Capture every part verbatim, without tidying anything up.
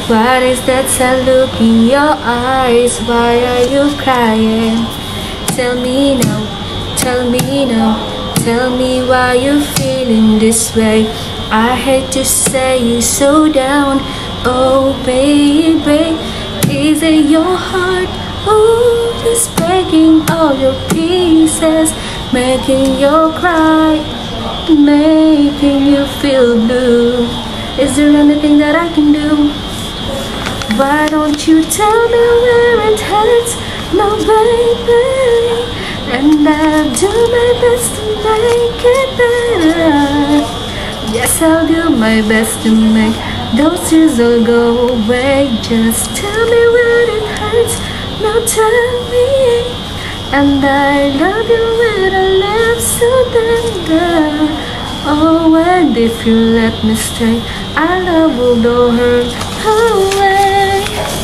What is that sad look in your eyes? Why are you crying? Tell me now, tell me now, tell me why you feeling this way. I hate to say you so down. Oh baby, is it your heart? Oh, just breaking all your pieces, making you cry, making you feel blue. Is there anything that I can do? Why don't you tell me where it hurts? No baby, and I'll do my best to make it better. Yes, I'll do my best to make those tears all go away. Just tell me where it hurts. Now tell me. And I love you with a love so tender. Oh, and if you let me stay, our love will go hurt away.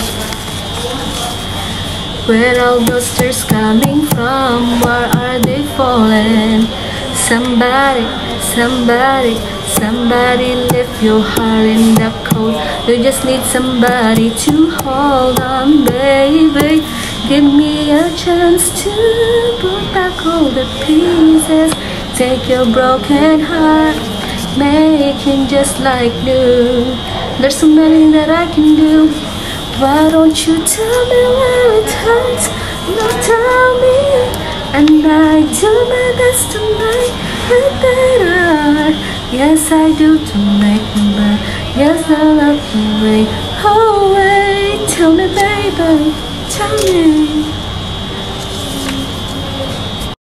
Where all those tears coming from? Where are they falling? Somebody, somebody, somebody left your heart in the cold. You just need somebody to hold on, baby. Give me a chance to put back all the pieces. Take your broken heart, make it just like new. There's so many that I can do. Why don't you tell me where it hurts? No, tell me, and I do my best to make it better. Yes, I do to make it better. Yes, I love the way. Oh, wait, tell me, baby, tell me.